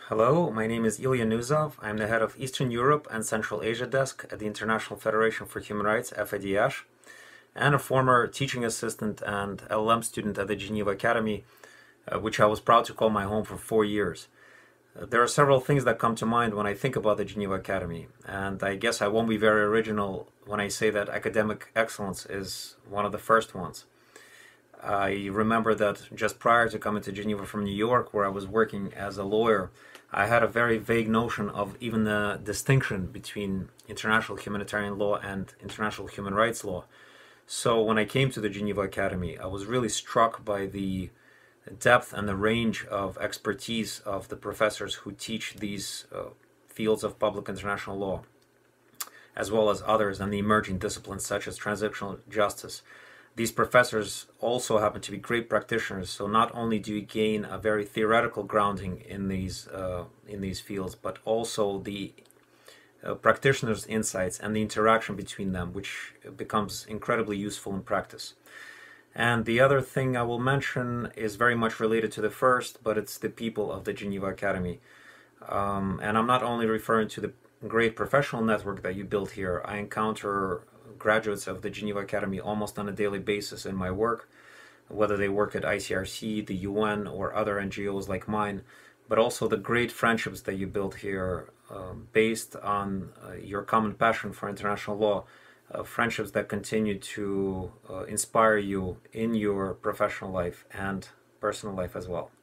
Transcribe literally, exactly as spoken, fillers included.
Hello, my name is Ilya Nuzov. I'm the head of Eastern Europe and Central Asia desk at the International Federation for Human Rights, F I D H, and a former teaching assistant and L L M student at the Geneva Academy, uh, which I was proud to call my home for four years. Uh, there are several things that come to mind when I think about the Geneva Academy, and I guess I won't be very original when I say that academic excellence is one of the first ones. I remember that just prior to coming to Geneva from New York, where I was working as a lawyer, I had a very vague notion of even the distinction between international humanitarian law and international human rights law. So when I came to the Geneva Academy, I was really struck by the depth and the range of expertise of the professors who teach these uh, fields of public international law, as well as others and the emerging disciplines such as transitional justice. These professors also happen to be great practitioners, so not only do you gain a very theoretical grounding in these uh, in these fields, but also the uh, practitioners' insights and the interaction between them, which becomes incredibly useful in practice. And the other thing I will mention is very much related to the first, but it's the people of the Geneva Academy. Um, and I'm not only referring to the great professional network that you built here. I encounter graduates of the Geneva Academy almost on a daily basis in my work, whether they work at I C R C, the U N, or other N G Os like mine, but also the great friendships that you built here uh, based on uh, your common passion for international law, uh, friendships that continue to uh, inspire you in your professional life and personal life as well.